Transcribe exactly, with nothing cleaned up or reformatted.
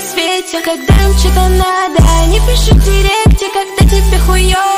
свете. Когда им что-то надо, они пишут в директе, когда тебе хуёво.